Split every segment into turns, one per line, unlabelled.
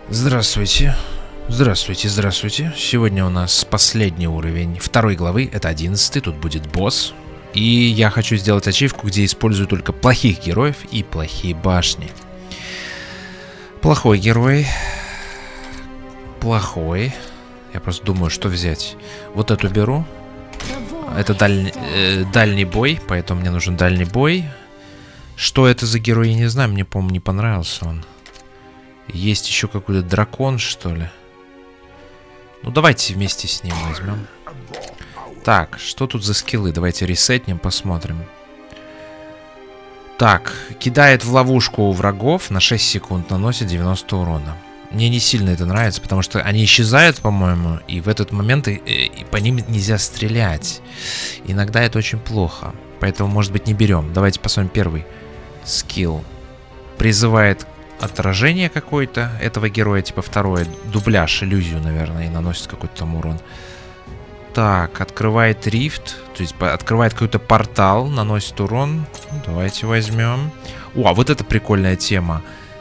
Здравствуйте. Здравствуйте, здравствуйте. Сегодня у нас последний уровень второй главы. Это 11-й, тут будет босс. И я хочу сделать ачивку, где использую только плохих героев и плохие башни. Плохой герой. Плохой. Я просто думаю, что взять. Вот эту беру. Это дальний бой, поэтому мне нужен дальний бой. Что это за герой, я не знаю. Мне, по-моему, не понравился он. Есть еще какой-то дракон, что ли? Ну, давайте вместе с ним возьмем. Так, что тут за скиллы? Давайте ресетнем, посмотрим. Так, кидает в ловушку врагов на 6 секунд, наносит 90 урона. Мне не сильно это нравится, потому что они исчезают, по-моему, и в этот момент по ним нельзя стрелять. Иногда это очень плохо, поэтому, может быть, не берем. Давайте посмотрим первый скилл. Призывает отражение какое-то этого героя, типа второе, дубляж, иллюзию, наверное, и наносит какой-то там урон. Так, открывает рифт, то есть открывает какой-то портал, наносит урон. Давайте возьмем. О, а вот это прикольная тема.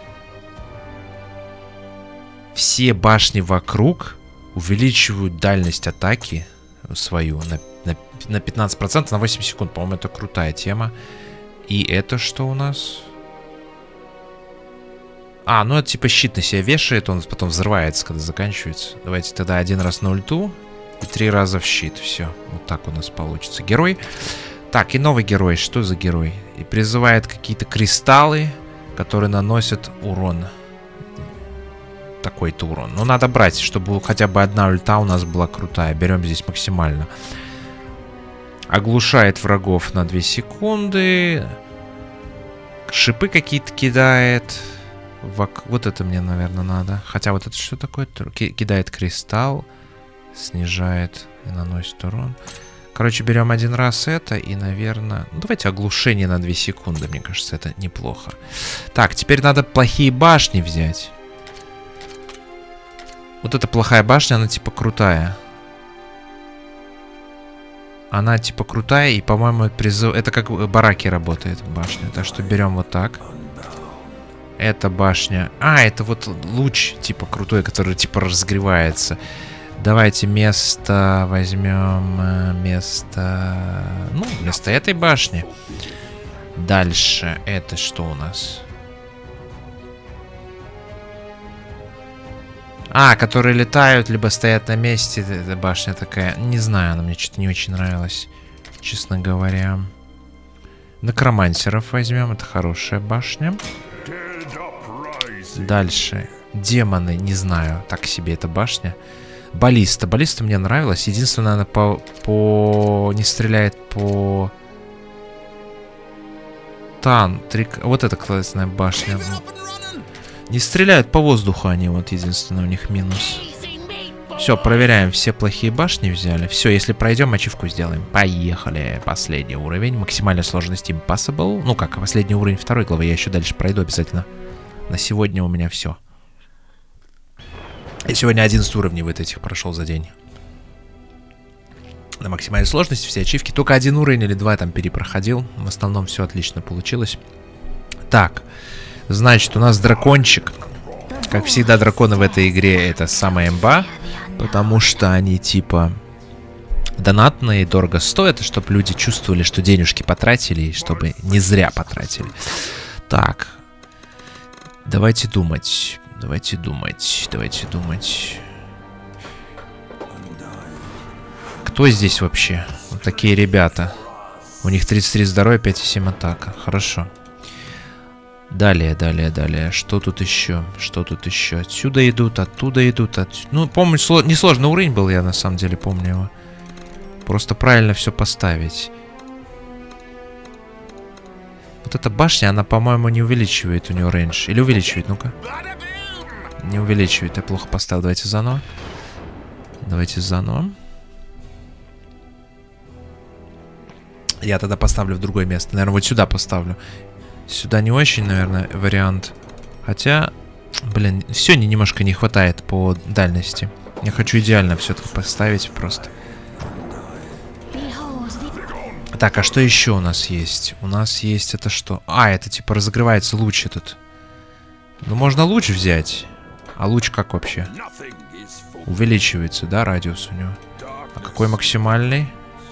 Все башни вокруг увеличивают дальность атаки свою на 15%, на 8 секунд. По-моему, это крутая тема. И это что у нас? А, ну это типа щит на себя вешает, он потом взрывается, когда заканчивается. Давайте тогда один раз на ульту и 3 раза в щит. Все, вот так у нас получится. Герой. Так, и новый герой. Что за герой? И призывает какие-то кристаллы, которые наносят урон. Такой-то урон. Но надо брать, чтобы хотя бы одна ульта у нас была крутая. Берем здесь максимально. Оглушает врагов на 2 секунды. Шипы какие-то кидает. Вот это мне, наверное, надо. Хотя вот это что такое? Кидает кристалл. Снижает и наносит урон. Короче, берем один раз это и, наверное... Ну, давайте оглушение на 2 секунды. Мне кажется, это неплохо. Так, теперь надо плохие башни взять. Вот эта плохая башня, она типа крутая. Она типа крутая и, по-моему, это как бараки работает башня. Так что берем вот так. Эта башня... А, это вот луч, типа, крутой, который, типа, разгревается. Давайте место возьмем. Место... Ну, вместо этой башни. Дальше. Это что у нас? А, которые летают, либо стоят на месте. Эта башня такая... Не знаю, она мне что-то не очень нравилась, честно говоря. Некромансеров возьмем. Это хорошая башня. Дальше. Демоны, не знаю. Так себе эта башня. Баллиста. Баллиста мне нравилась. Единственное, она не стреляет по... Вот эта классная башня. Не стреляют по воздуху они. Вот единственное у них минус. Все, проверяем. Все плохие башни взяли. Все, если пройдем, ачивку сделаем. Поехали. Последний уровень. Максимальная сложность Impossible. Ну как, последний уровень второй главы. Я еще дальше пройду обязательно. На сегодня у меня все. Я сегодня 11 уровней вот этих прошел за день. На максимальной сложности все ачивки. Только один уровень или 2 там перепроходил. В основном все отлично получилось. Так. Значит, у нас дракончик. Как всегда, драконы в этой игре это самая имба. Потому что они типа донатные, дорого стоят. Чтобы люди чувствовали, что денежки потратили. И чтобы не зря потратили. Так. Давайте думать. Давайте думать. Давайте думать. Кто здесь вообще? Вот такие ребята. У них 33 здоровья, 5,7 атака. Хорошо. Далее, далее, далее. Что тут еще? Что тут еще? Отсюда идут, оттуда идут. Ну, помню, несложный уровень был, я на самом деле помню его. Просто правильно все поставить. Вот эта башня, она, по-моему, не увеличивает у нее рейндж. Или увеличивает, ну-ка. Не увеличивает, я плохо поставил. Давайте заново. Давайте заново. Я тогда поставлю в другое место. Наверное, вот сюда поставлю. Сюда не очень, наверное, вариант. Хотя, блин, все немножко не хватает по дальности. Я хочу идеально все-таки поставить просто. Так, а что еще у нас есть? У нас есть это что? А, это типа разогревается луч этот. Ну, можно луч взять. А луч как вообще? Увеличивается, да, радиус у него? А какой максимальный?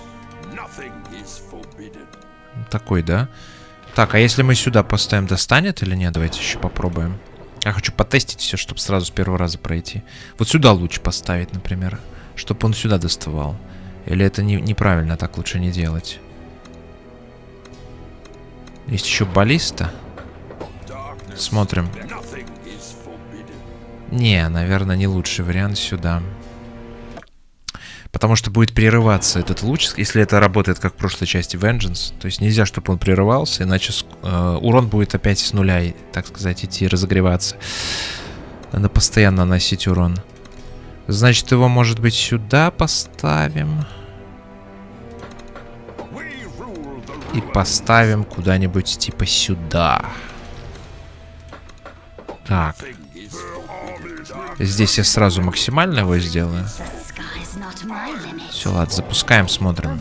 Такой, да? Так, а если мы сюда поставим, достанет или нет? Давайте еще попробуем. Я хочу потестить все, чтобы сразу с первого раза пройти. Вот сюда луч поставить, например. Чтобы он сюда доставал. Или это неправильно, так лучше не делать. Есть еще баллиста. Смотрим. Не, наверное, не лучший вариант сюда. Потому что будет прерываться этот луч, если это работает как в прошлой части Vengeance. То есть нельзя, чтобы он прерывался, иначе урон будет опять с нуля, так сказать, идти разогреваться. Надо постоянно наносить урон. Значит, его, может быть, сюда поставим. И поставим куда-нибудь типа сюда. Так. Здесь я сразу максимально его сделаю. Все, ладно, запускаем, смотрим.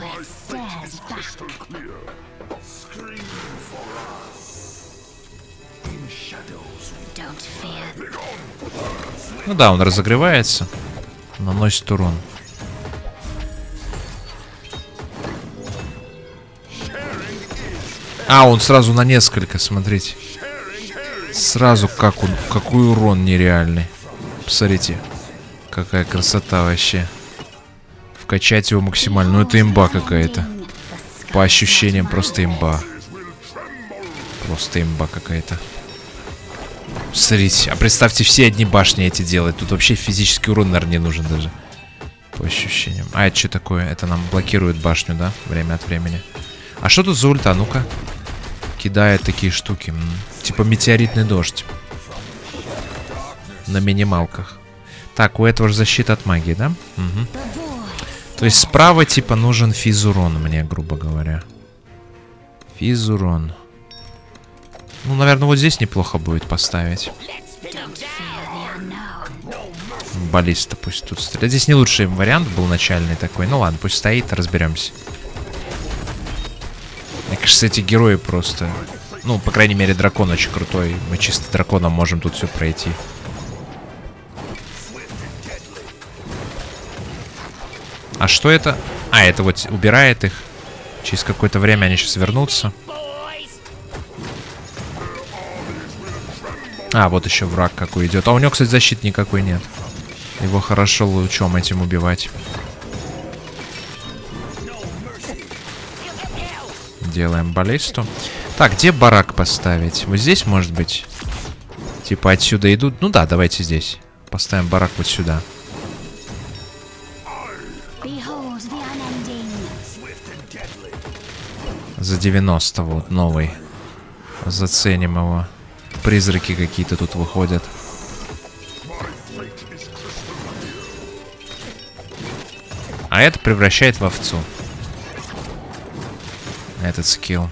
Ну да, он разогревается. Наносит урон. А, он сразу на несколько, смотрите. Сразу как он, какой урон нереальный. Посмотрите, какая красота вообще. Вкачать его максимально. Ну это имба какая-то. По ощущениям просто имба. Просто имба какая-то. Смотрите, а представьте, все одни башни эти делать. Тут вообще физический урон, наверное, не нужен даже. По ощущениям. А это что такое? Это нам блокирует башню, да? Время от времени. А что тут за ульта? Ну-ка. Кидает такие штуки. Типа метеоритный дождь. На минималках. Так, у этого же защита от магии, да? Угу. То есть справа типа нужен физурон мне, грубо говоря. Физурон. Ну, наверное, вот здесь неплохо будет поставить. Баллиста пусть тут стреляет. Здесь не лучший вариант был начальный такой. Ну ладно, пусть стоит, разберемся. Мне кажется, эти герои просто... Ну, по крайней мере, дракон очень крутой. Мы чисто драконом можем тут все пройти. А что это? А, это вот убирает их. Через какое-то время они сейчас вернутся. А, вот еще враг какой идет. А у него, кстати, защиты никакой нет. Его хорошо лучом этим убивать. Делаем баллисту. Так, где барак поставить? Вот здесь, может быть? Типа отсюда идут? Ну да, давайте здесь. Поставим барак вот сюда. За 90 вот, новый. Заценим его. Призраки какие-то тут выходят. А это превращает в овцу. Этот скилл.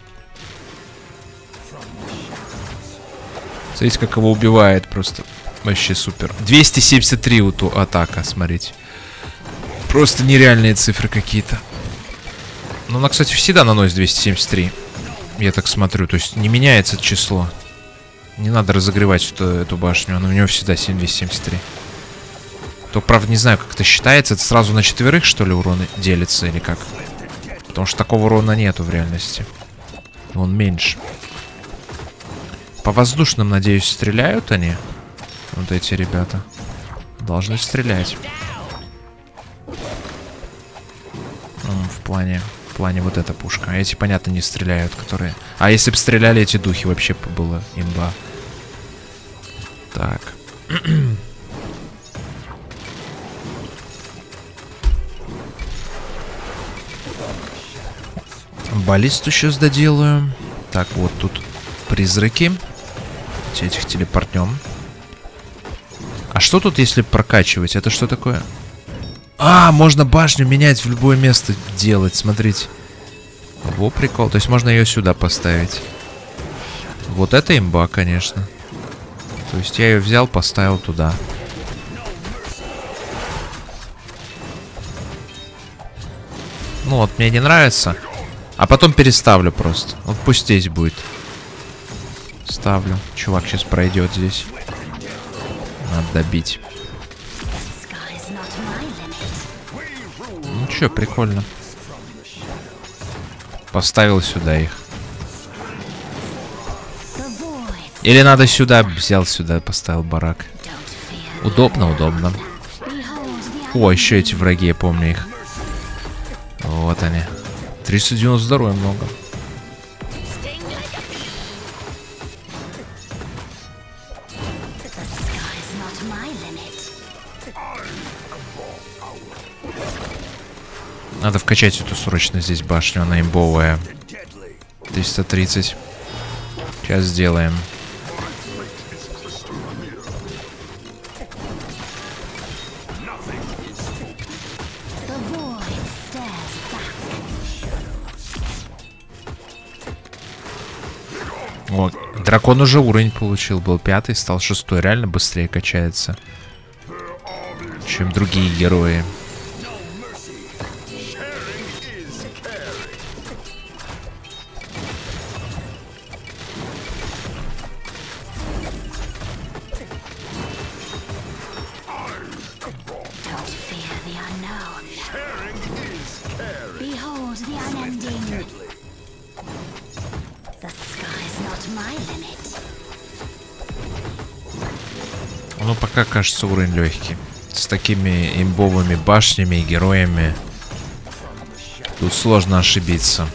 Смотрите, как его убивает просто. Вообще супер. 273 атака, смотрите. Просто нереальные цифры какие-то. Ну, она, кстати, всегда наносит 273. Я так смотрю. То есть не меняется число. Не надо разогревать эту башню. Она у него всегда 273. Только, правда, не знаю, как это считается. Это сразу на 4, что ли, урон делится или как? Потому что такого урона нету в реальности. Он меньше. По воздушным, надеюсь, стреляют они. Вот эти ребята. Должны стрелять. В плане вот эта пушка. А эти, понятно, не стреляют, которые... А если бы стреляли эти духи, вообще было имба. Так. Баллисту сейчас доделаю. Так, вот тут призраки. Этих телепортнем. А что тут, если прокачивать? Это что такое? А, можно башню менять в любое место делать. Смотрите. Во, прикол. То есть можно ее сюда поставить. Вот это имба, конечно. То есть я ее взял, поставил туда. Ну вот, мне не нравится. А потом переставлю просто. Вот пусть здесь будет. Ставлю. Чувак сейчас пройдет здесь. надо добить. Ну чё, прикольно. Поставил сюда их. Или надо сюда, взял сюда, поставил барак. Удобно, удобно. О, еще эти враги, я помню их. Вот они. 390 здоровья много. Надо вкачать эту срочно здесь башню, она имбовая. 330. Сейчас сделаем. О, дракон уже уровень получил. Был 5-й, стал 6-й. Реально быстрее качается, чем другие герои. Ну, пока кажется уровень легкий. С такими имбовыми башнями и героями тут сложно ошибиться.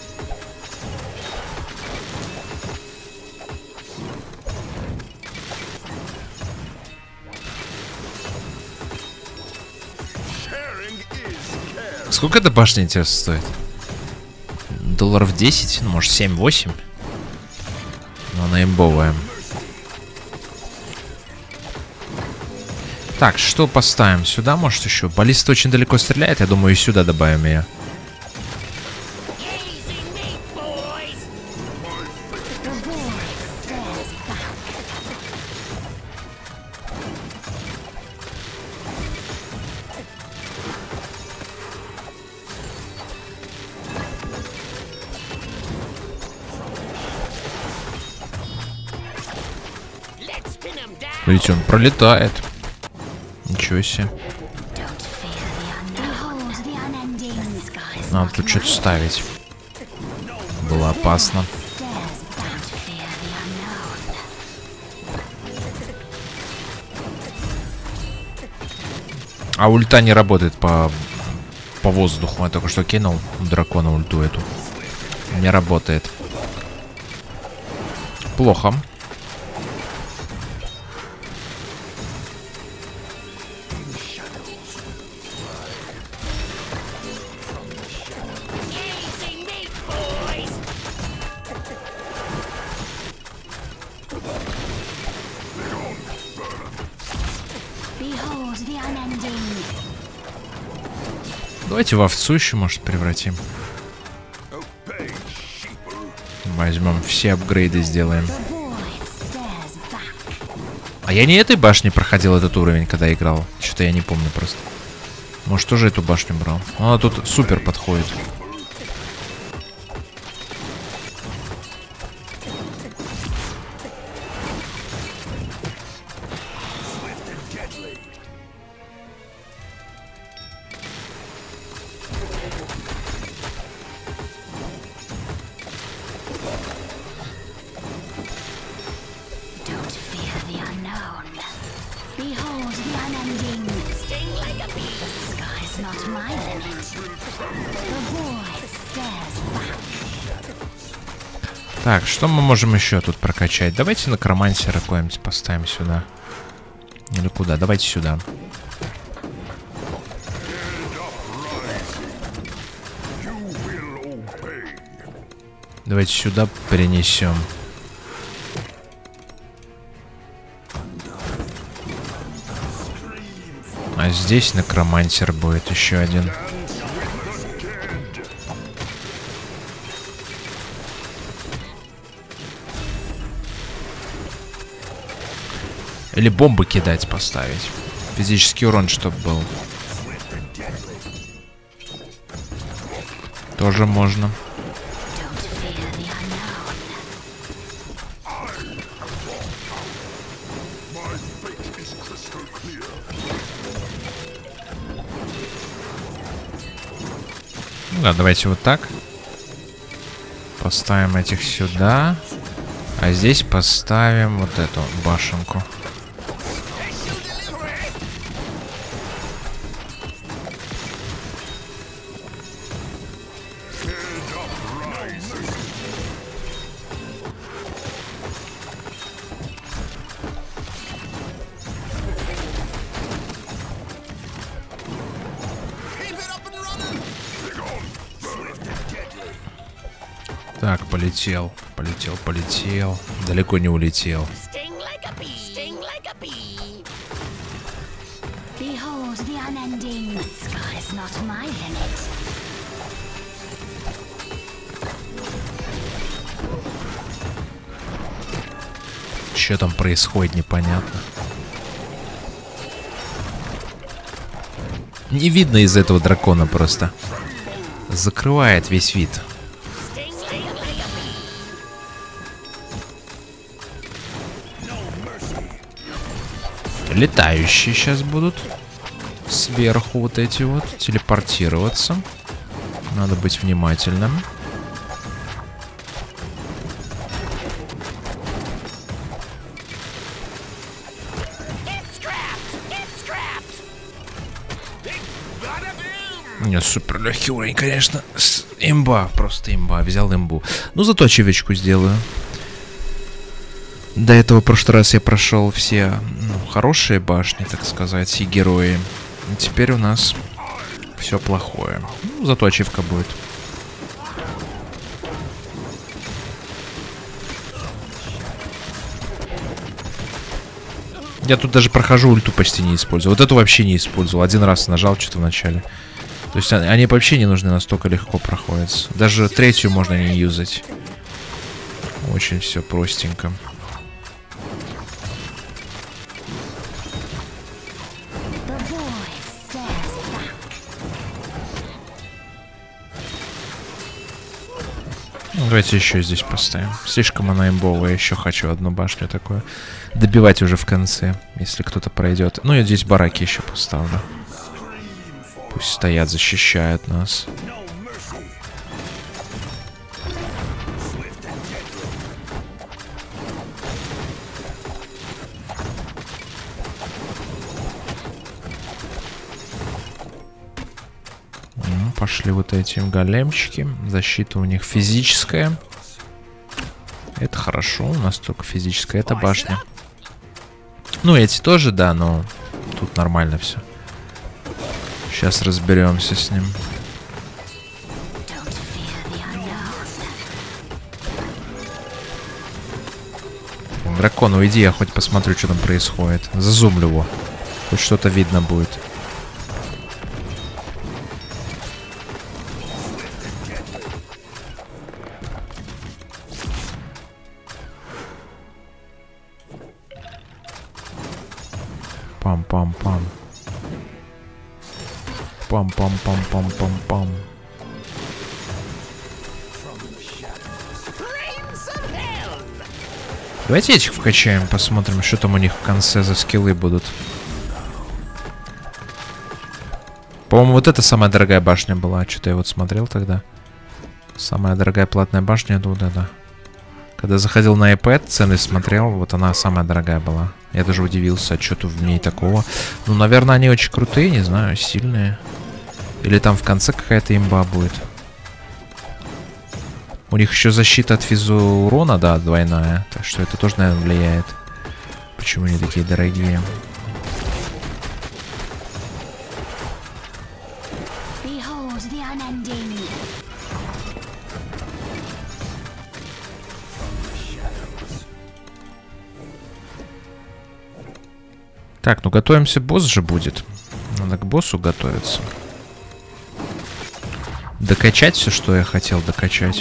Сколько эта башня, интересно, стоит? Долларов 10? Ну, может, 7-8? Но она имбовая. Так, что поставим? Сюда, может, еще? Баллиста очень далеко стреляет. Я думаю, и сюда добавим ее. Видите, он пролетает. Ничего себе. Надо тут что-то ставить. Было опасно. А ульта не работает по воздуху. Я только что кинул дракона ульту эту. Не работает. Плохо. Давайте в овцу еще, может, превратим. Возьмем все апгрейды, сделаем. А я не этой башни проходил этот уровень, когда играл. Что-то я не помню просто. Может, тоже эту башню брал. Она тут супер подходит. Так, что мы можем еще тут прокачать? Давайте некромансера какой-нибудь поставим сюда. Или куда? Давайте сюда. Давайте сюда перенесем. А здесь некромансер будет еще один. Или бомбы кидать, поставить. Физический урон, чтобы был. Тоже можно. Ну да, давайте вот так. Поставим этих сюда. А здесь поставим вот эту башенку. Так, полетел, полетел, полетел. Далеко не улетел. Что там происходит, непонятно. Не видно из этого дракона просто. Закрывает весь вид. Летающие сейчас будут сверху вот эти вот телепортироваться. Надо быть внимательным. Не, супер легкий уровень, конечно. Имба, просто имба. Взял имбу. Ну, зато очевидку сделаю. До этого в прошлый раз я прошел все хорошие башни, так сказать, все герои. И теперь у нас все плохое. Ну, зато ачивка будет. Я тут даже прохожу, ульту почти не использую. Вот эту вообще не использовал. Один раз нажал что-то в начале. То есть они вообще не нужны, настолько легко проходятся. Даже третью можно не юзать. Очень все простенько. Давайте еще здесь поставим. Слишком она имбовая. Еще хочу одну башню такую. Добивать уже в конце, если кто-то пройдет. Ну, я здесь бараки еще поставлю. Пусть стоят, защищают нас. Пошли вот эти големчики. Защита у них физическая. Это хорошо. У нас только физическая. Это башня. Ну, эти тоже, да, но тут нормально все. Сейчас разберемся с ним. Дракон, уйди, я хоть посмотрю, что там происходит. Зазумлю его. Хоть что-то видно будет. Пам-пам-пам. Пам-пам-пам-пам-пам-пам. Давайте этих вкачаем, посмотрим, что там у них в конце за скиллы будут. По-моему, вот это самая дорогая башня была. Что-то я вот смотрел тогда. Самая дорогая платная башня, это вот это. Когда заходил на iPad, цены смотрел, вот она самая дорогая была. Я даже удивился, а что-то в ней такого. Ну, наверное, они очень крутые, не знаю, сильные. Или там в конце какая-то имба будет. У них еще защита от физурона, да, двойная. Так что это тоже, наверное, влияет. Почему они такие дорогие? Так, ну готовимся, босс же будет. Надо к боссу готовиться. Докачать все, что я хотел докачать.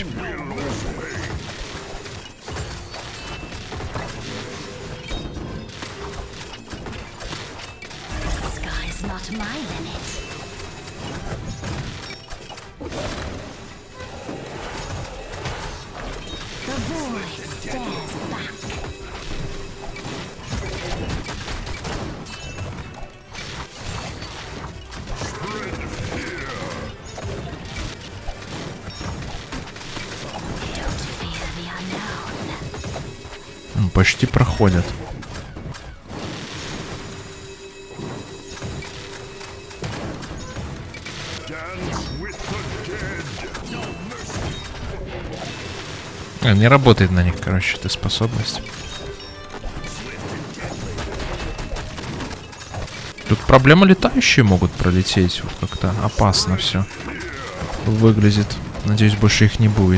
почти проходят. Не работает на них, короче, эта способность. Тут проблема, летающие могут пролететь. Вот как-то опасно все выглядит. Надеюсь, больше их не будет.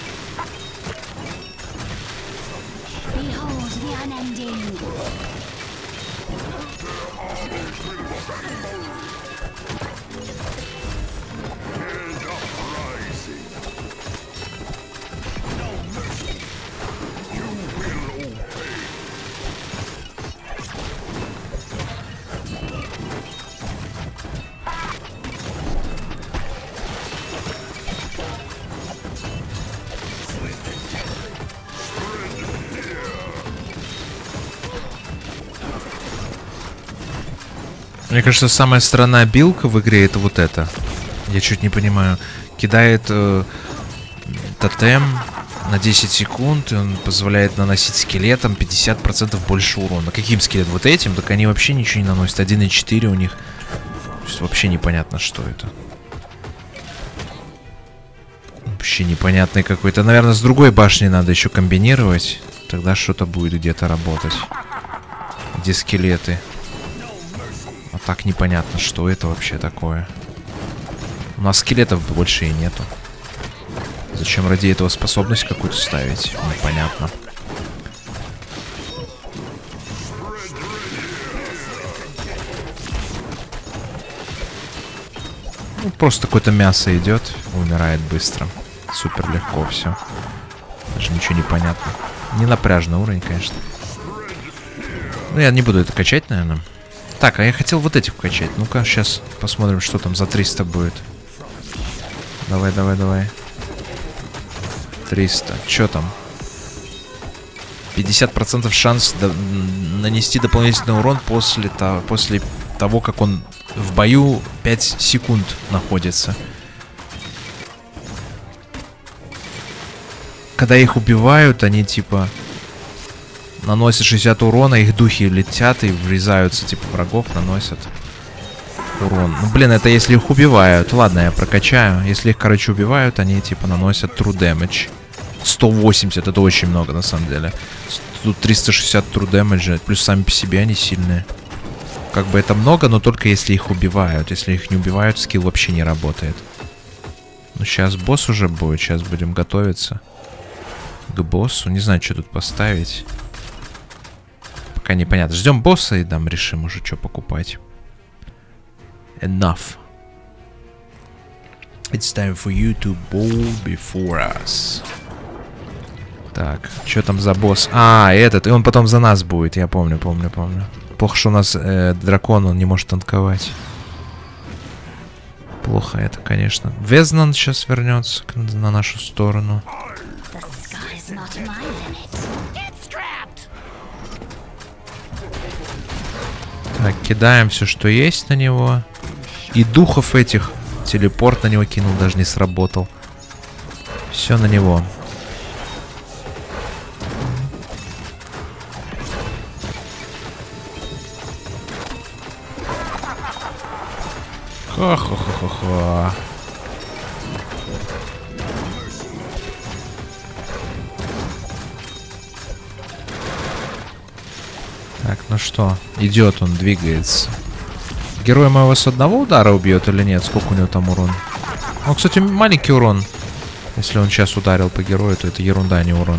Мне кажется, самая странная билка в игре это вот это. Я чуть не понимаю. Кидает тотем на 10 секунд, и он позволяет наносить скелетам 50% больше урона. Каким скелетом? Вот этим? Так они вообще ничего не наносят. 1,4 у них. То есть вообще непонятно, что это. Вообще непонятный какой-то. Наверное, с другой башней надо еще комбинировать. Тогда что-то будет где-то работать. Где скелеты? А так непонятно, что это вообще такое. У нас скелетов больше и нету. Зачем ради этого способность какую-то ставить? Непонятно. Ну, просто какое-то мясо идет, умирает быстро. Супер легко все. Даже ничего не понятно. Не напряжный уровень, конечно. Ну, я не буду это качать, наверное. Так, а я хотел вот этих качать. Ну-ка, сейчас посмотрим, что там за 300 будет. Давай, давай, давай. 300. Что там? 50% шанс нанести дополнительный урон после того, как он в бою 5 секунд находится. Когда их убивают, они типа наносят 60 урона, их духи летят и врезаются, типа врагов наносят урон. Ну блин, это если их убивают. Ладно, я прокачаю. Если их, короче, убивают, они типа наносят true damage. 180, это очень много на самом деле. Тут 360 true damage, плюс сами по себе они сильные. Как бы это много, но только если их убивают. Если их не убивают, скилл вообще не работает. Ну сейчас босс уже будет, сейчас будем готовиться к боссу. Не знаю, что тут поставить. Пока непонятно. Ждем босса и там решим уже, что покупать. Enough. It's time for you to bow before us. Так, что там за босс? А, этот, и он потом за нас будет. Я помню. Плохо, что у нас дракон, он не может танковать. Плохо это, конечно. Везнан сейчас вернется на нашу сторону. Так, кидаем все, что есть на него. И духов этих. Телепорт на него кинул, даже не сработал. Все на него. Ха-ха-ха-ха-ха. Так, ну что? Идет он, двигается. Герой моего с одного удара убьет или нет? Сколько у него там урон? Ну, кстати, маленький урон. Если он сейчас ударил по герою, то это ерунда, а не урон.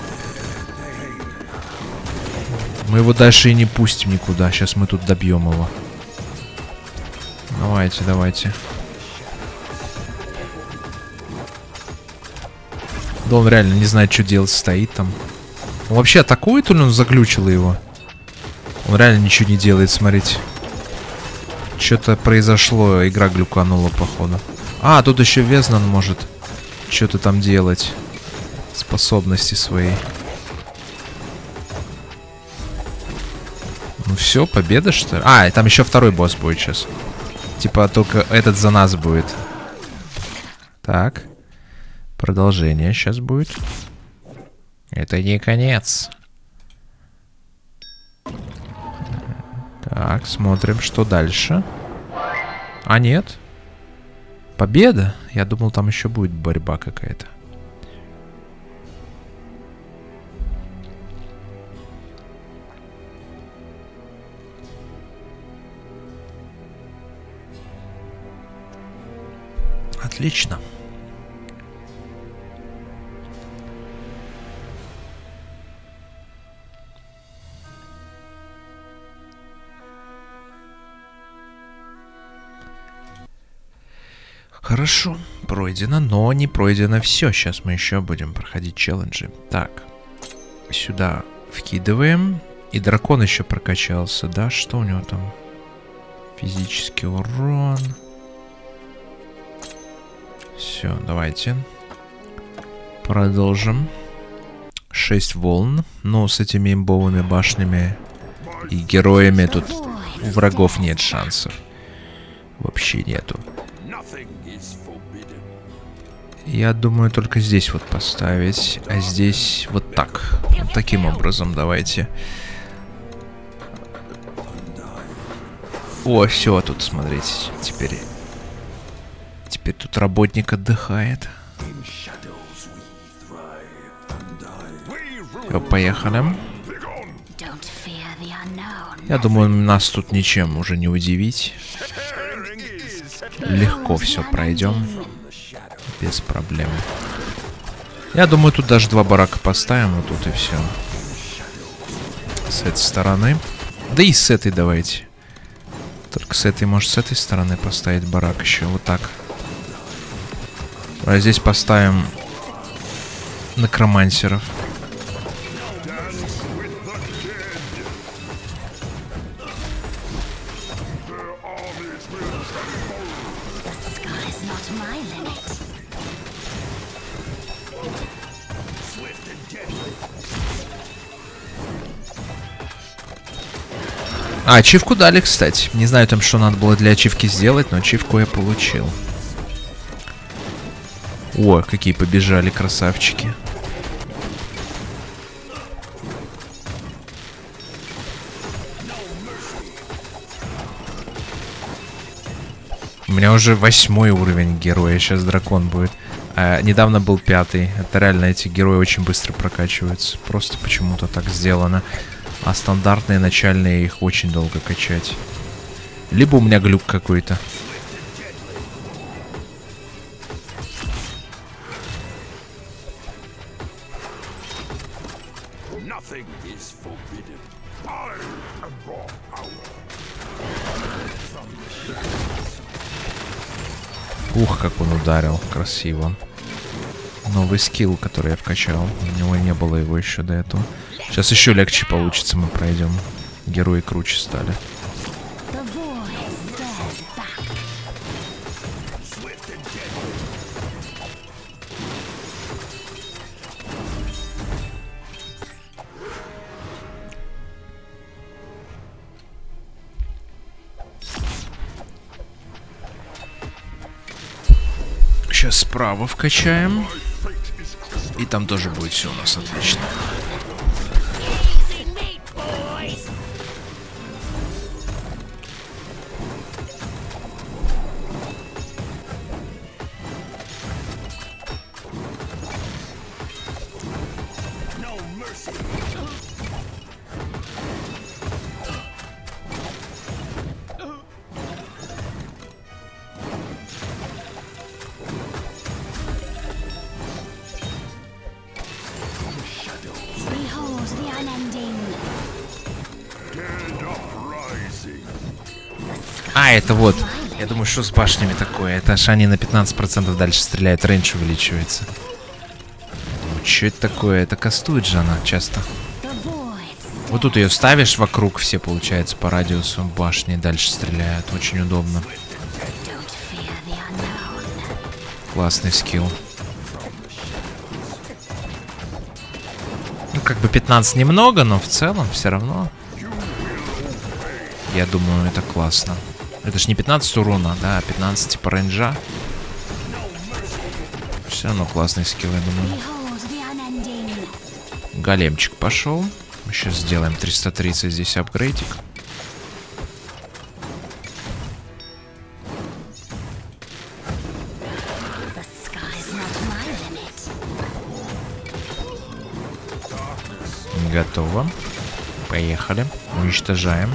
Мы его дальше и не пустим никуда. Сейчас мы тут добьем его. Давайте, давайте. Да он реально не знает, что делать, стоит там. Он вообще атакует или он заглючил его? Он реально ничего не делает, смотрите. Что-то произошло, игра глюканула, походу. А, тут еще Везнан может что-то там делать. Способности свои. Ну все, победа, что ли? А, и там еще второй босс будет сейчас. Типа только этот за нас будет. Так. Продолжение сейчас будет. Это не конец. Так, смотрим, что дальше. А нет. Победа? Я думал, там еще будет борьба какая-то. Отлично. Хорошо, пройдено, но не пройдено все. Сейчас мы еще будем проходить челленджи. Так, сюда вкидываем. И дракон еще прокачался, да? Что у него там? Физический урон. Все, давайте. Продолжим. 6 волн. Ну, с этими имбовыми башнями и героями тут у врагов нет шансов. Вообще нету. Я думаю, только здесь вот поставить. А здесь вот так. Вот таким образом давайте. О, все, тут, смотрите. Теперь тут работник отдыхает. Все, поехали. Я думаю, нас тут ничем уже не удивить. Легко все пройдем. Без проблем. Я думаю, тут даже 2 барака поставим. Вот тут и все. С этой стороны. Да и с этой давайте. Только с этой, может, с этой стороны поставить барак еще. Вот так. А здесь поставим некромансеров. А, ачивку дали, кстати. Не знаю там, что надо было для ачивки сделать, но ачивку я получил. О, какие побежали красавчики. У меня уже 8-й уровень героя, сейчас дракон будет. А недавно был 5-й. Это реально, эти герои очень быстро прокачиваются. Просто почему-то так сделано. А стандартные начальные их очень долго качать. Либо у меня глюк какой-то. Ух, как он ударил. Красиво. Новый скилл, который я вкачал. У него не было его еще до этого. Сейчас еще легче получится, мы пройдем. Герои круче стали. Сейчас справа вкачаем. И там тоже будет все у нас отлично. А, это вот. Я думаю, что с башнями такое? Это аж они на 15% дальше стреляют, рейндж увеличивается. Ну, что это такое? Это кастует же она часто. Вот тут ее ставишь вокруг, все, получается, по радиусу башни дальше стреляют. Очень удобно. Классный скилл. Ну, как бы 15 немного, но в целом все равно. Я думаю, это классно. Это ж не 15 урона, да, а 15 типа рейнджа. Все равно классный скилл, я думаю. Големчик пошел. Мы сейчас сделаем 330 здесь апгрейдик. Готово. Поехали. Уничтожаем.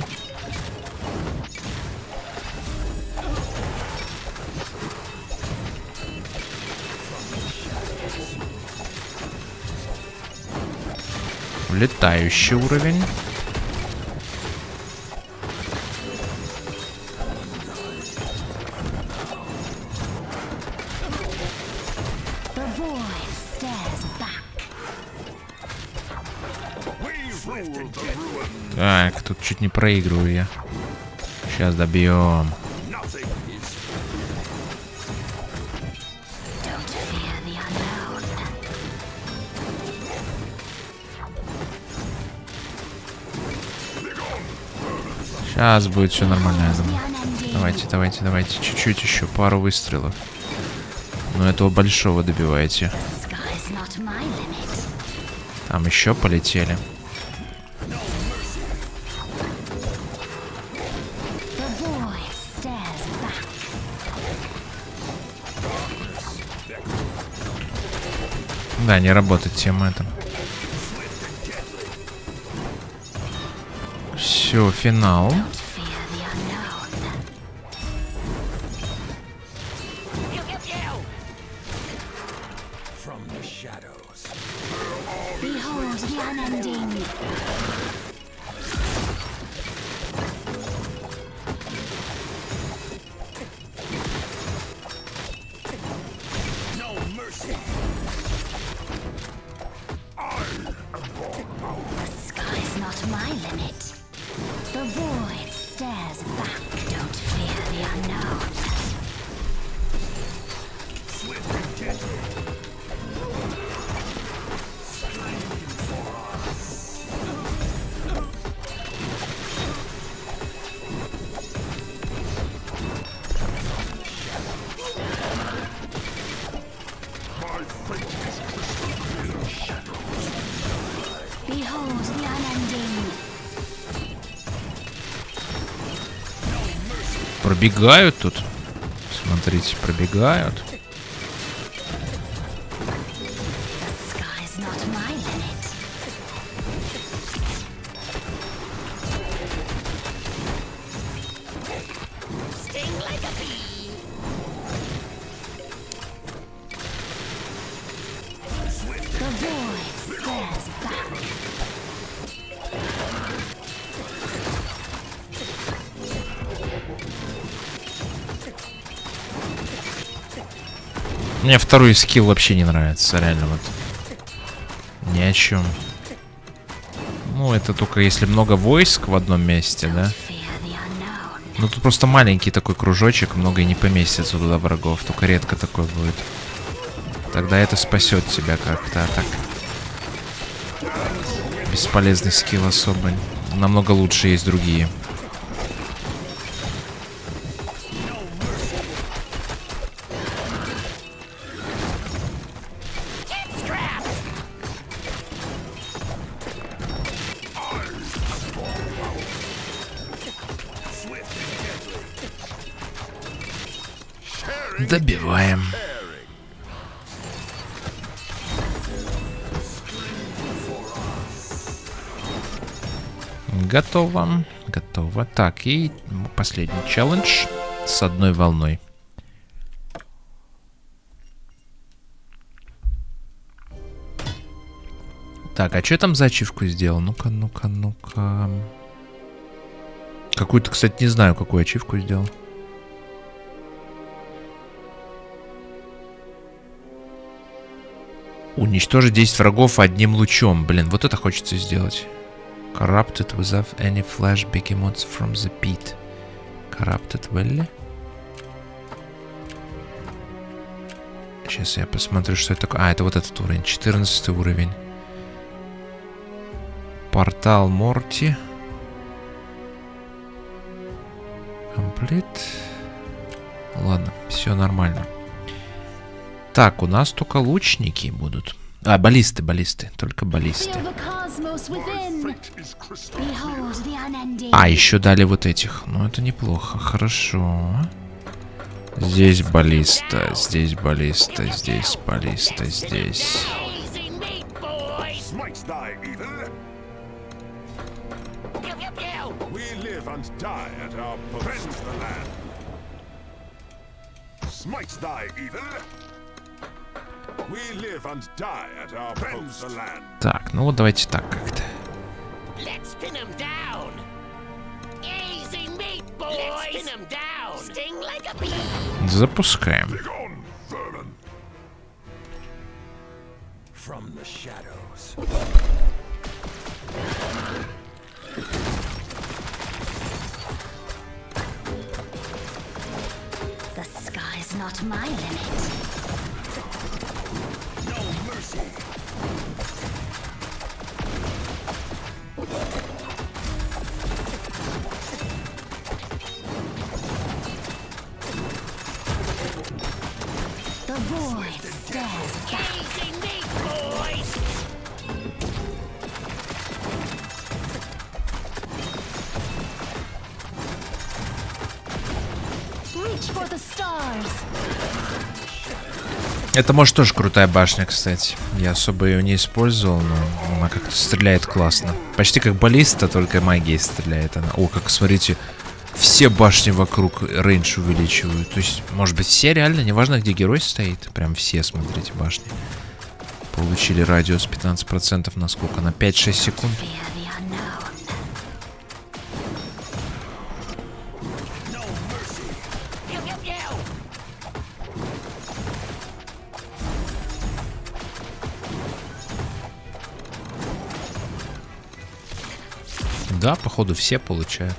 Летающий уровень. Так, тут чуть не проигрываю я. Сейчас добьем. Сейчас будет все нормально, я думаю. Давайте, давайте, давайте. Чуть-чуть еще, пару выстрелов. Но этого большого добивайте. Там еще полетели. Да, не работает тема эта. Все, финал. Пробегают тут. Смотрите, пробегают. Мне второй скилл вообще не нравится, реально вот. Ни о чем. Ну, это только если много войск в одном месте, да? Ну, тут просто маленький такой кружочек, много и не поместится туда врагов. Только редко такой будет. Тогда это спасет тебя как-то, а так. Бесполезный скилл особый. Намного лучше есть другие. Добиваем. Готово. Готово. Так, и последний челлендж с одной волной. Так, а что там за ачивку сделал? Ну-ка, ну-ка, ну-ка. Какую-то, кстати, не знаю, какую ачивку сделал. Уничтожить 10 врагов одним лучом. Блин, вот это хочется сделать. Corrupted without any flash behemoths from the pit. Corrupted Valley. Сейчас я посмотрю, что это такое. А, это вот этот уровень. 14 уровень. Портал Морти. Complete. Ладно, все нормально. Так, у нас только лучники будут. А, баллисты, баллисты. Только баллисты. А, еще дали вот этих. Ну, это неплохо. Хорошо. Здесь баллиста, здесь баллиста, здесь баллиста, здесь.
die at our post. Cleanse the land. Smite thy evil. We live and die at our post. The land.
Так, ну вот давайте так как-то.
Let's pin him down. Easy meat, boys. Let's pin him down. Sting like a bee.
Запускаем.
Begone, vermin. From the shadows.
The sky's not my limit.
No mercy.
The void stares back.
Easy meat, boys.
Reach for the stars.
Это может тоже крутая башня, кстати. Я особо ее не использовал, но она как-то стреляет классно. Почти как баллиста, только магией стреляет она. О, как смотрите, все башни вокруг рейндж увеличивают. То есть, может быть, все реально, неважно, где герой стоит. Прям все, смотрите, башни. Получили радиус 15% на сколько? На 5-6 секунд.
Fear the unknown.
No mercy.
Pew, pew, pew.
Да, походу все получают.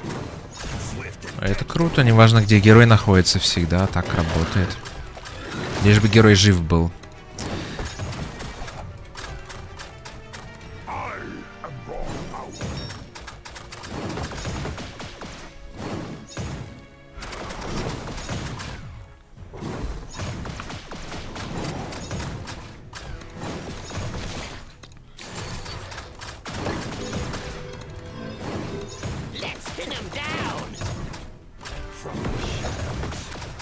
Это круто, неважно, где герой находится, всегда так работает. Лишь бы герой жив был.
I am brought out.
Let's pin him down.
From the shadows.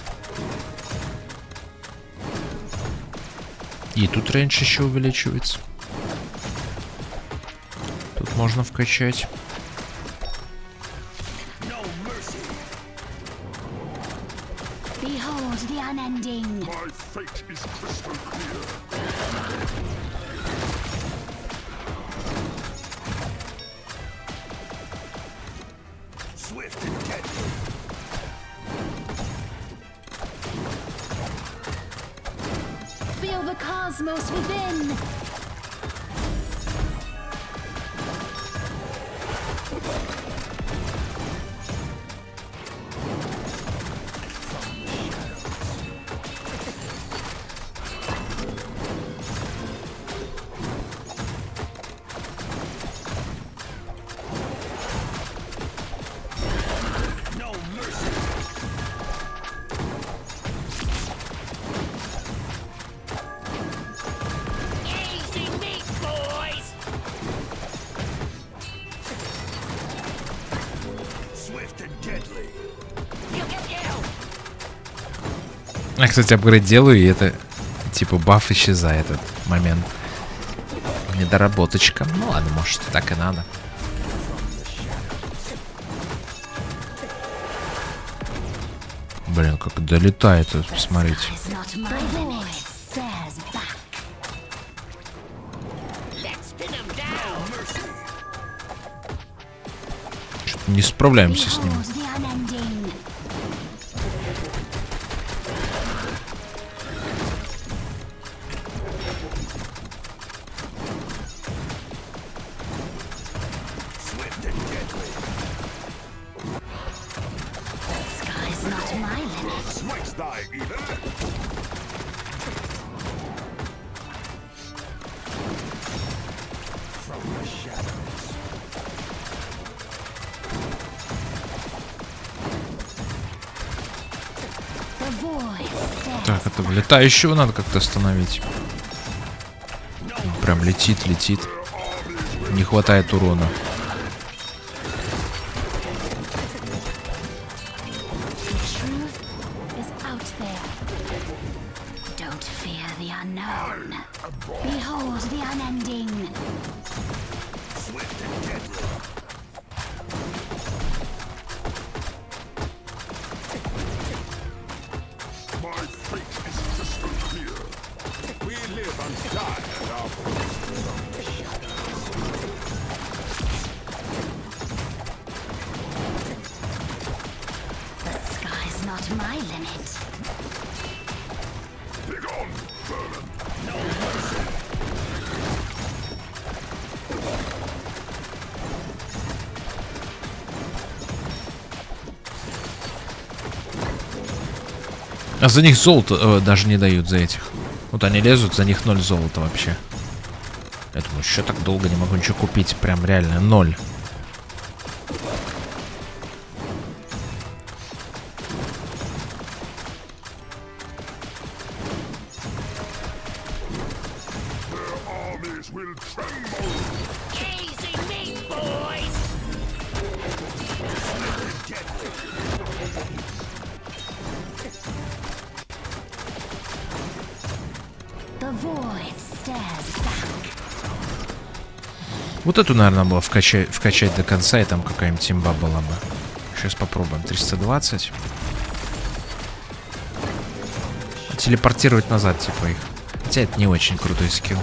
И тут рейндж еще увеличивается. Тут можно вкачать.
No mercy.
Behold the unending.
My fate is crystal clear. Swift and deadly.
Feel the cosmos within.
No mercy.
Easy meat, boys.
Swift and deadly.
Pew, pew, pew.
Я, кстати, апгрейд делаю, и это типа баф исчезает этот момент. Недоработочка. Ну ладно, может, так и надо. Блин, как долетает, посмотрите.
Is not my limit. Stares back.
Let's pin him down.
Что-то не справляемся с ним.
Behold the unending.
Swift and deadly.
The sky's not my limit.
Smite thy evil. From the shadows.
The void stares.
Так, это летающего надо как-то остановить. Прям летит, летит. Не хватает урона.
The truth is out there. Don't fear the unknown. Behold the unending.
Swift and deadly.
not my limit.
Begone, vermin!
А за них золото даже не дают за этих. Вот они лезут, за них 0 золота вообще. Я думаю, еще так долго не могу ничего купить. Прям реально 0. Вот эту, наверное, было вкачать до конца, и там какая-нибудь имба была бы. Сейчас попробуем. 320. Телепортировать назад, типа их. Хотя это не очень крутой скилл.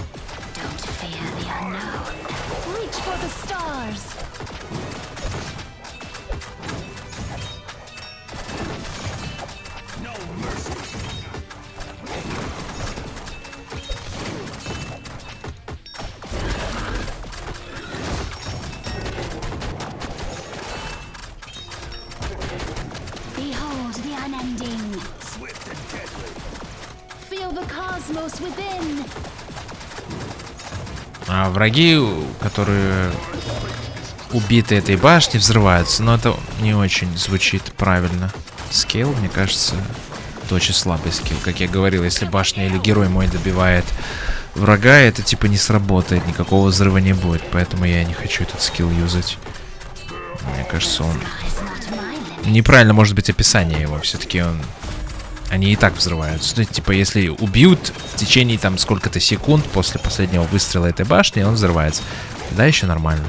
А враги, которые убиты этой башней, взрываются. Но это не очень звучит правильно. Скилл, мне кажется, это очень слабый скилл. Как я говорил, если башня или герой мой добивает врага, это типа не сработает. Никакого взрыва не будет. Поэтому я не хочу этот скилл юзать. Мне кажется, он... Неправильно может быть описание его. Все-таки он... Они и так взрываются. То есть, типа, если убьют в течение там сколько-то секунд после последнего выстрела этой башни, он взрывается. Да, еще нормально.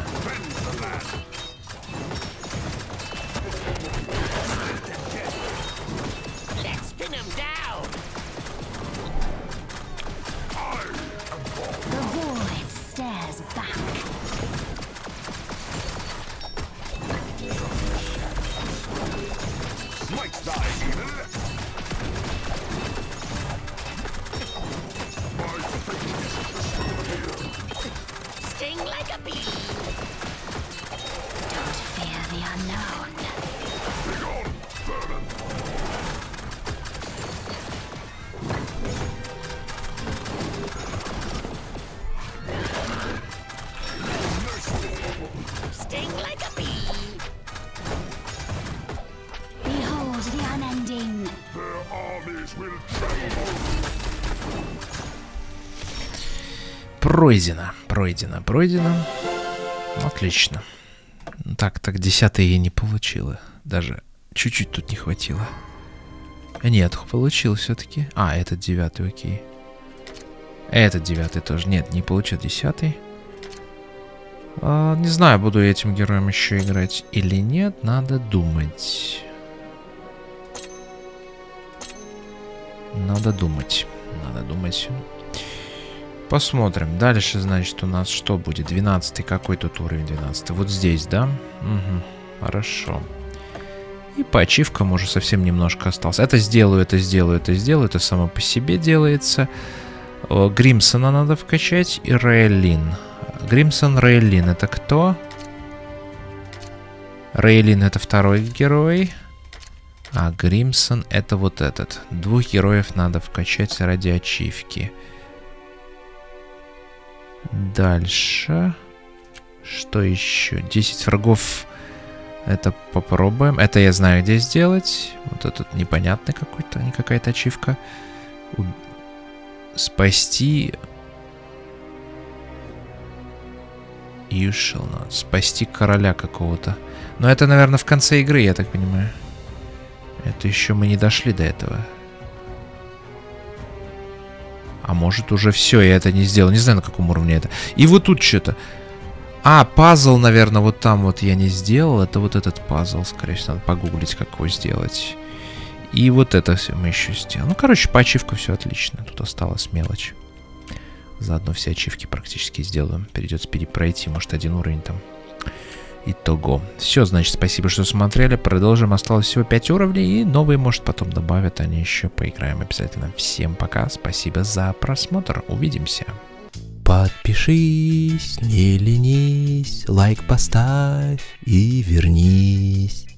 Пройдено. Отлично. Так, 10-й я не получила. Даже чуть-чуть тут не хватило. Нет, получил все-таки. А, этот 9-й, окей. Этот 9-й тоже. Нет, не получил 10-й. Не знаю, буду я этим героем еще играть или нет. Надо думать. Надо думать. Посмотрим. Дальше, значит, у нас что будет? 12-й. Какой тут уровень 12-й? Вот здесь, да? Угу. Хорошо. И по ачивкам уже совсем немножко осталось. Это сделаю. Это само по себе делается. Гримсона надо вкачать. И Рейлин. Гримсон, Рейлин. Это кто? Рейлин это второй герой. А Гримсон это вот этот. 2 героев надо вкачать ради ачивки. Дальше. Что еще? 10 врагов. Это попробуем. Это я знаю, где сделать. Вот этот непонятный какая-то ачивка. Спасти... You shall not. Спасти короля какого-то. Но это, наверное, в конце игры, я так понимаю. Это еще мы не дошли до этого. А может уже все, я это не сделал. Не знаю, на каком уровне это. И вот тут что-то. А, пазл, наверное, вот там вот я не сделал. Это вот этот пазл, скорее всего, надо погуглить, как его сделать. И вот это все мы еще сделаем. Ну, короче, по ачивкам все отлично. Тут осталась мелочь. Заодно все ачивки практически сделаем. Придется пройти, может, один уровень там. Итого. Все, значит, спасибо, что смотрели. Продолжим. Осталось всего 5 уровней. И новые, может, потом добавят. Они еще поиграем обязательно. Всем пока. Спасибо за просмотр. Увидимся. Подпишись, не ленись, лайк поставь и вернись.